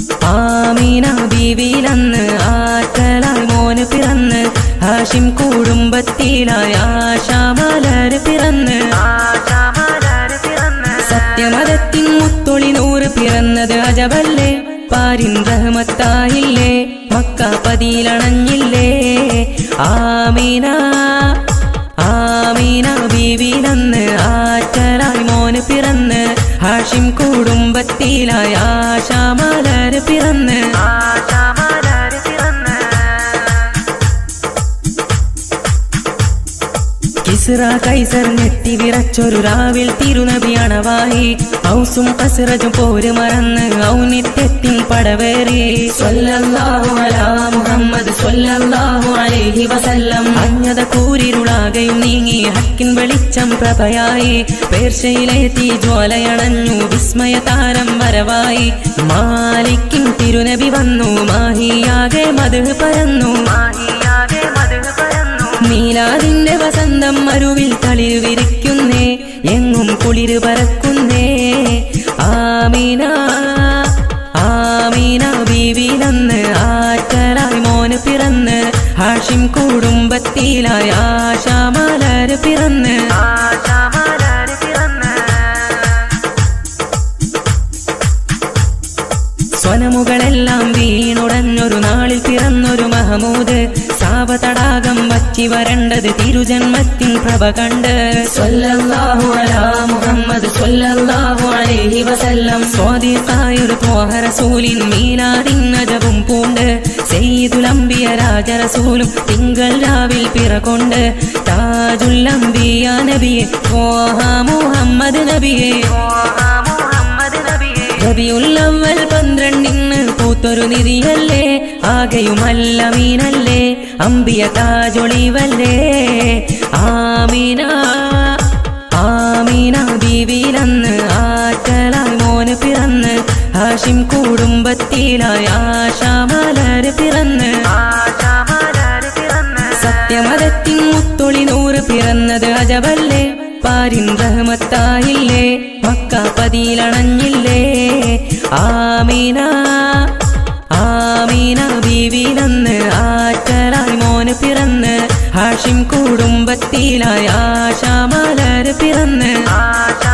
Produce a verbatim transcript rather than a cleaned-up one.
ആമീന ബീവിയിലന്ന് ആറ്റലായി മോന് പിറന്ന് ഹാഷിം കുടുംബത്തിലായി ആശാമലര് പിറന്ന് സത്യമതത്തിൻ മുത്തൊളി നൂറ് പിറന്നത് അജബല്ലേ പാരിൻ റഹ്മത്തായില്ലേ മക്ക പതിയിലണഞ്ഞില്ലേ ആമീന ആമീന ബീവിയിലന്ന് ആറ്റലായി മോന് പിറന്ന് ഹാഷിം കുടുംബത്തിലായി ആശാമലര് പിറന്ന് കിസ്റ കൈസർ ഞെട്ടി വിറച്ചൊരു രാവിൽ തിരുനബി അണവായി ഔസും കസ്റജും പോര് മറന്ന് ഔന്നിത്യത്തിൻ പടവേറി സ്വല്ലല്ലാഹു അലാ മുഹമ്മദ് സ്വല്ലല്ലാഹു അലൈഹി വസല്ലം അഞ്ഞത കൂരിരുളാകയും നീങ്ങി ഹക്കിൻ വെളിച്ചം പ്രഭയായി പേർഷ്യയിലെ തീജ്വാലയണഞ്ഞു വിസ്മയ താരം വരവായി മാലിക്കിൻ തിരുനബി വന്നു മാഹിയാകെ മദ്ഹ് പരന്നു മീലാദിന്റെ വസന്തം മരുവിൽ തളിര് വിരിക്കുന്നേ എങ്ങും കുളിര് പറക്കുന്നേ ആമീന ആമീന ബീവിയിലന്ന് ആറ്റലായി മോന് പിറന്ന് ഹാഷിം കുടുംബത്തിലായി ആശാമലര് പിറന്ന് സ്വനമുകളെല്ലാം വീണുടഞ്ഞൊരു നാളിൽ പിറന്നൊരു മഹമൂദ് സാവതടാകം വറ്റി വരണ്ടത് തിരുജന്മത്തിൻ പ്രഭ കണ്ട് സ്വല്ലല്ലാഹു അലാ മുഹമ്മദ് സ്വല്ലല്ലാഹു അലൈഹി വസല്ലം സ്വാദിഖായൊരു ത്വാഹ റസൂലിൻ മീലാദിൻ അജബും പൂണ്ട് സയ്യിദുൽ അംബിയ രാജറസൂലും തിങ്കൾ രാവിൽ പിറകൊണ്ട് താജുൽ അംബിയ നബിയെ ത്വാഹ മുഹമ്മദ് നബിയെ റബിയുൽ അവ്വൽ പന്ത്രണ്ടിന് പൂത്തൊരു നിധിയല്ലേ ആകെയുമല്ല മീനല്ലേ അംബിയ താജൊളിവല്ലേ ആമീന ആമീന ബീവിയിലന്ന് ആറ്റലായി മോന് പിറന്ന് ഹാഷിം കുടുംബത്തിലായി ആശാമലര് പിറന്ന് സത്യമതത്തിൻ മുത്തൊളി നൂറ് പിറന്നത് അജബല്ലേ പാരിൻ റഹ്മത്തായില്ലേ മക്ക പതിയിലണഞ്ഞില്ലേ ആമീന ആമീന ബീവിയിലന്ന് ആറ്റലായി മോന് പിറന്ന് ഹാഷിം കുടുംബത്തിലായി ആശാമലര് പിറന്ന്